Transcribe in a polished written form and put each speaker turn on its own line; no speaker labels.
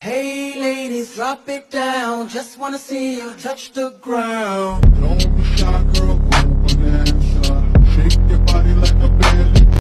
Hey ladies, drop it down. Just wanna see you touch the ground.